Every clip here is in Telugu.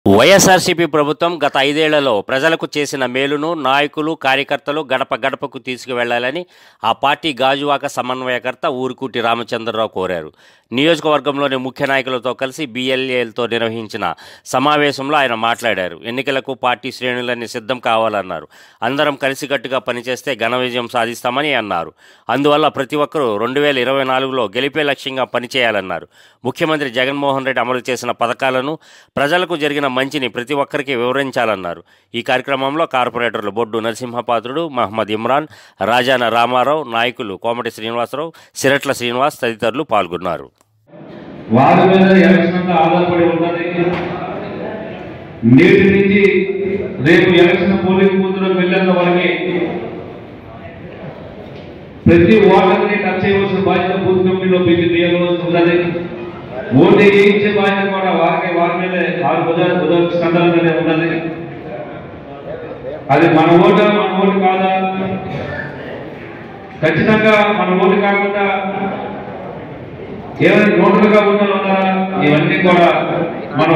వైఎస్ఆర్సీపీ ప్రభుత్వం గత 5 ఏళ్లలో ప్రజలకు చేసిన మేలును నాయకులు, కార్యకర్తలు గడప గడపకు తీసుకువెళ్లాలని ఆ పార్టీ గాజువాక సమన్వయకర్త ఊరుకుటి రామచంద్రరావు కోరారు. నియోజకవర్గంలోని ముఖ్య నాయకులతో కలిసి బీఎల్ఏలతో నిర్వహించిన సమావేశంలో ఆయన మాట్లాడారు. ఎన్నికలకు పార్టీ శ్రేణులన్నీ సిద్ధం కావాలన్నారు. అందరం కలిసికట్టుగా పనిచేస్తే ఘన విజయం సాధిస్తామని అన్నారు. అందువల్ల ప్రతి ఒక్కరూ 2024లో గెలిపే లక్ష్యంగా పనిచేయాలన్నారు. ముఖ్యమంత్రి జగన్మోహన్ రెడ్డి అమలు చేసిన పథకాలను, ప్రజలకు జరిగిన మంచిని ప్రతి ఒక్కరికి వివరించాలన్నారు. ఈ కార్యక్రమంలో కార్పొరేటర్లు బొడ్డు నరసింహపాత్రుడు, మహమ్మద్ ఇమ్రాన్, రాజాన రామారావు, నాయకులు కోమటి శ్రీనివాసరావు, సిరట్ల శ్రీనివాస్ తదితరులు పాల్గొన్నారు. వారి మీద ఎలక్షన్ ఆధారపడి ఉన్నది. నేటి నుంచి రేపు ఎలక్షన్ పోలింగ్ బూత్లోకి వెళ్ళేంత వరకు ప్రతి ఓటర్ని టచ్ చేయవలసిన బాధ్యత బూత్ కమిటీలో మీకు తీయవలసి ఉన్నది. ఓటు వేయించే బాధ్యత కూడా వారి మీదే, వారి స్కంధాల మీదే ఉన్నది. అది మన ఓటు కాదా, ఖచ్చితంగా మన ఓటు కాకుండా ఏమైనా నోట్లుగా ఉన్నారా, ఇవన్నీ కూడా మనం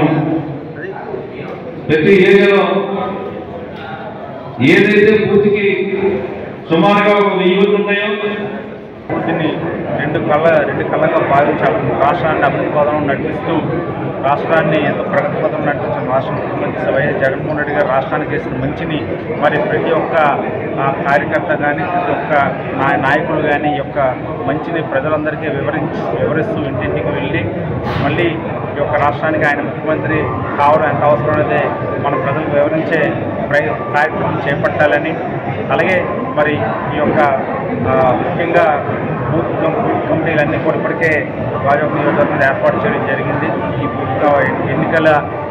ప్రతి ఏరియాలో ఏదైతే బూత్కి సుమారుగా 1000 ఓట్లు ఉన్నాయో బూత్ని రెండు కళ్ళగా భావించాలని, రాష్ట్రాన్ని అభివృద్ధి పదంలో నడిపిస్తూ రాష్ట్రాన్ని ఎంతో ప్రగతి పదంలో నడిపించిన రాష్ట్ర ముఖ్యమంత్రి వైఎస్ జగన్మోహన్ రెడ్డి గారు రాష్ట్రానికి చేసిన మంచిని మరి ప్రతి ఒక్క కార్యకర్త కానీ, ప్రతి ఒక్క నాయకులు కానీ ఈ యొక్క మంచిని ప్రజలందరికీ వివరిస్తూ ఇంటింటికి వెళ్ళి మళ్ళీ ఈ యొక్క రాష్ట్రానికి ఆయన ముఖ్యమంత్రి కావడం ఎంత అవసరం అనేది మన ప్రజలకు వివరించే కార్యక్రమం చేపట్టాలని, అలాగే మరి ఈ యొక్క ముఖ్యంగా బూత్ కమిటీలన్నీ కూడా ఇప్పటికే గాజువాక నియోజకవర్గం ఏర్పాటు చేయడం జరిగింది. ఈ ఎన్నికల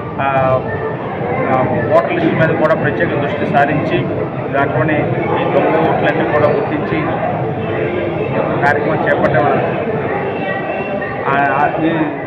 ఓట్ల లిస్టు మీద కూడా ప్రత్యేక దృష్టి సారించి దాంట్లోని ఈ దొంగ ఓట్లన్నీ కూడా గుర్తించి కార్యక్రమం చేపట్టాం.